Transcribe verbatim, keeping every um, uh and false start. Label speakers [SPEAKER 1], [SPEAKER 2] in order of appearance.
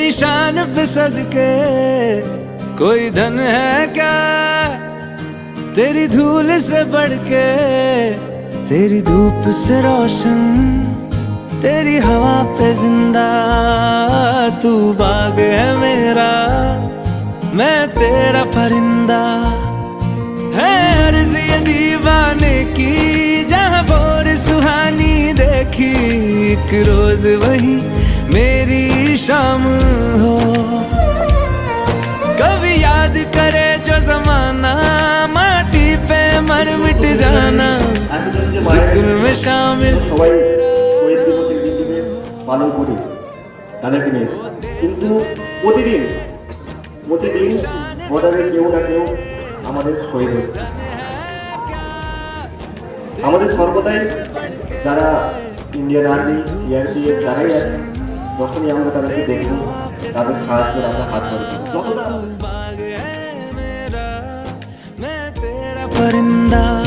[SPEAKER 1] तेरी शान पे सदके कोई धन है क्या, तेरी धूल से बढ़ के, तेरी धूप से रोशन, तेरी हवा पे जिंदा। तू बाग है मेरा, मैं तेरा परिंदा। है अर्ज़ ये दीवाने की, जहाँ भोर सुहानी देखी, एक रोज वही मेरी शाम हो। कभी याद करे जो जमाना, माटी पे मर मिट जाना, जिक्र में शामिल
[SPEAKER 2] পালন করি তাদেরকে নিয়ে। কিন্তু প্রতিদিন প্রতিদিন বর্ডারে কেউ না কেউ আমাদের শহীদ হচ্ছে। আমাদের সর্বদাই যারা ইন্ডিয়ান আর্মি, সিআরপিএফ যারাই আছে, যখনই আমরা তাদেরকে দেখব তাদের সাহায্যের আমরা হাত বাড়াবো।
[SPEAKER 1] परिंदा।